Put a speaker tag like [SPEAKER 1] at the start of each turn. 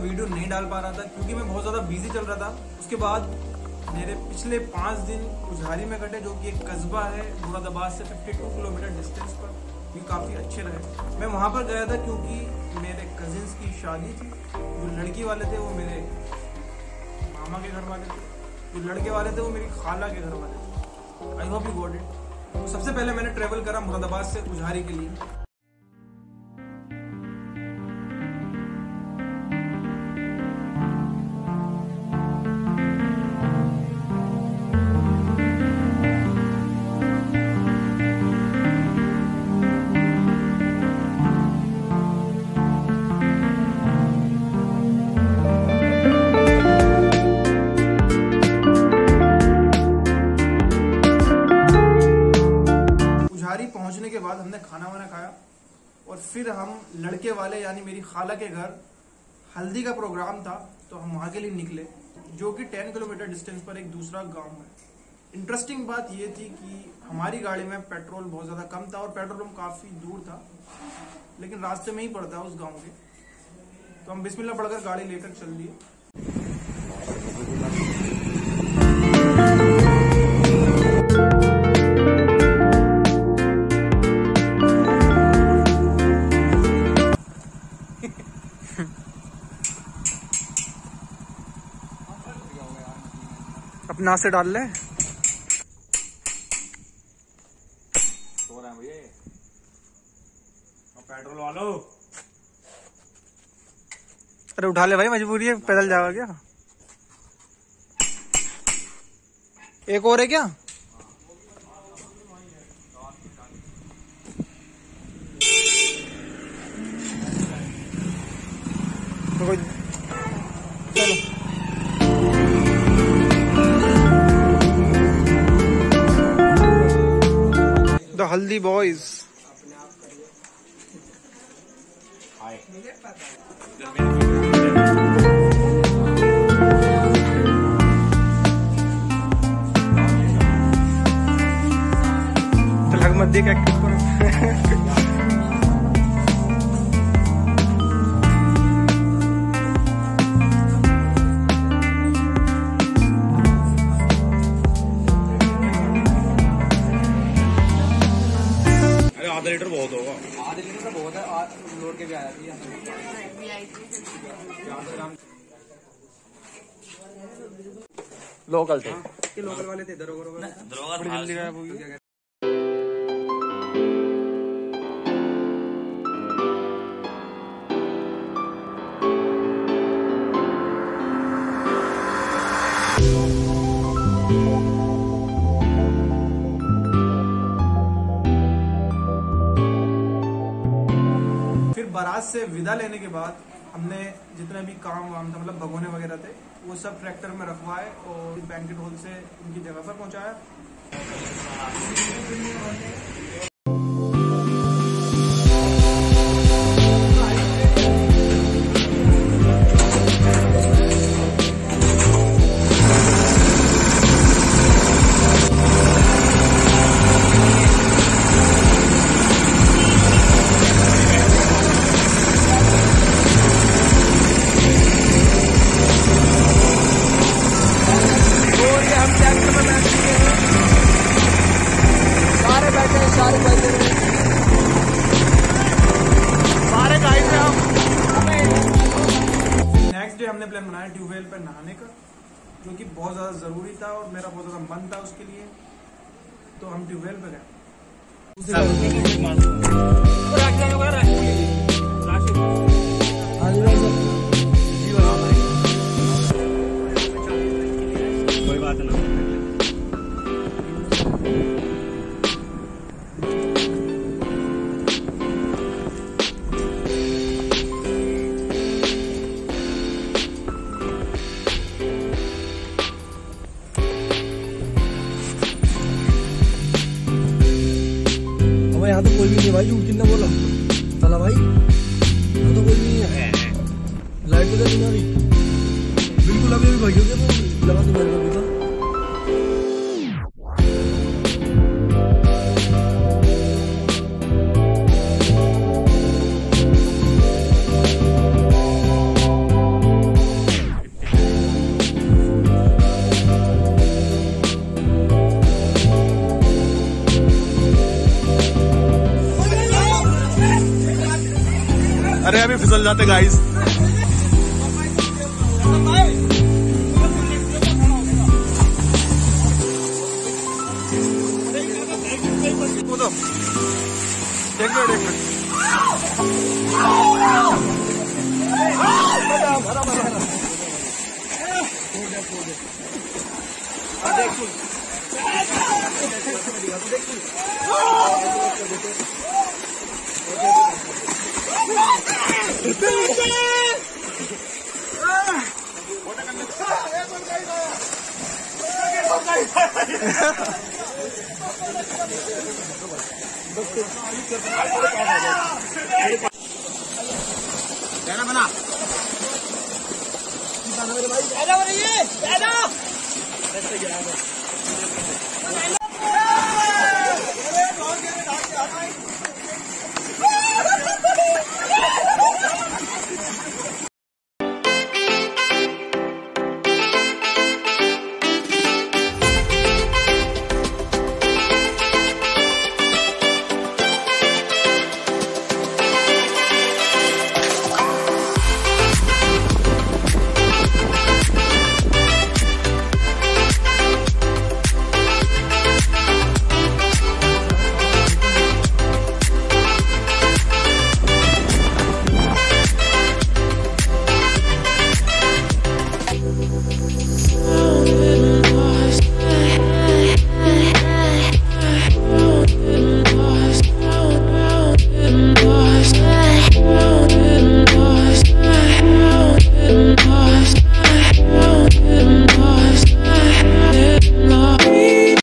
[SPEAKER 1] Video नहीं डाल पा रहा था क्योंकि मैं बहुत ज़्यादा बिजी चल रहा था। उसके बाद मेरे पिछले 5 दिन उजहारी में कटे, जो कि एक कस्बा है मुरादाबाद से 52 किलोमीटर डिस्टेंस पर। ये काफ़ी अच्छे रहे। मैं वहाँ पर गया था क्योंकि मेरे कजिन्स की शादी थी। जो लड़की वाले थे वो मेरे मामा के घर वाले थे, जो लड़के वाले थे वो मेरी खाला के घर वाले थे। I hope you got it. तो सबसे पहले मैंने ट्रेवल करा मुरादाबाद से उजहारी के लिए। पहुंचने के बाद हमने खाना वाना खाया और फिर हम लड़के वाले यानी मेरी खाला के घर हल्दी का प्रोग्राम था, तो हम वहां के लिए निकले, जो कि 10 किलोमीटर डिस्टेंस पर एक दूसरा गांव है। इंटरेस्टिंग बात यह थी कि हमारी गाड़ी में पेट्रोल बहुत ज्यादा कम था और पेट्रोल पंप काफी दूर था, लेकिन रास्ते में ही पड़ता उस गाँव के। तो हम बिस्मिल्लाह पढ़कर गाड़ी लेकर चल दिए। अपना से डाल ले। सो रहे हैं भैया पेट्रोल वालों। अरे उठा ले भाई, मजबूरी है, पैदल जाओगे क्या? एक और है क्या? तो चलो द हल्दी बॉयज। लग मत देख
[SPEAKER 2] आधा लीटर बहुत होगा।
[SPEAKER 1] आधे लीटर तो बहुत है, लोड के भी आया थी। लोकल थे, लोकल वाले थे, दरोगा बड़ी जल्दी गायब हो गई। बारात से विदा लेने के बाद हमने जितने भी काम वाम था, मतलब भगोने वगैरह थे, वो सब ट्रैक्टर में रखवाए और बैंकेट हॉल से उनकी जगह पर पहुंचाया। हमने प्लान बनाया ट्यूबवेल पर नहाने का, जो कि बहुत ज्यादा जरूरी था और मेरा बहुत ज्यादा मन था उसके लिए, तो हम ट्यूबवेल पे गए।
[SPEAKER 2] कोई बात नहीं।
[SPEAKER 3] यहाँ तो कोई भी नहीं भाई, झूठ कितना बोला चला भाई, यहाँ तो कोई नहीं है। लाइट तो तुम्हारी बिल्कुल अभी भाई हो गया, तो लगा तुम्हारे का
[SPEAKER 4] अरे अभी फिसल जाते गाइस।
[SPEAKER 1] एक मिनट बना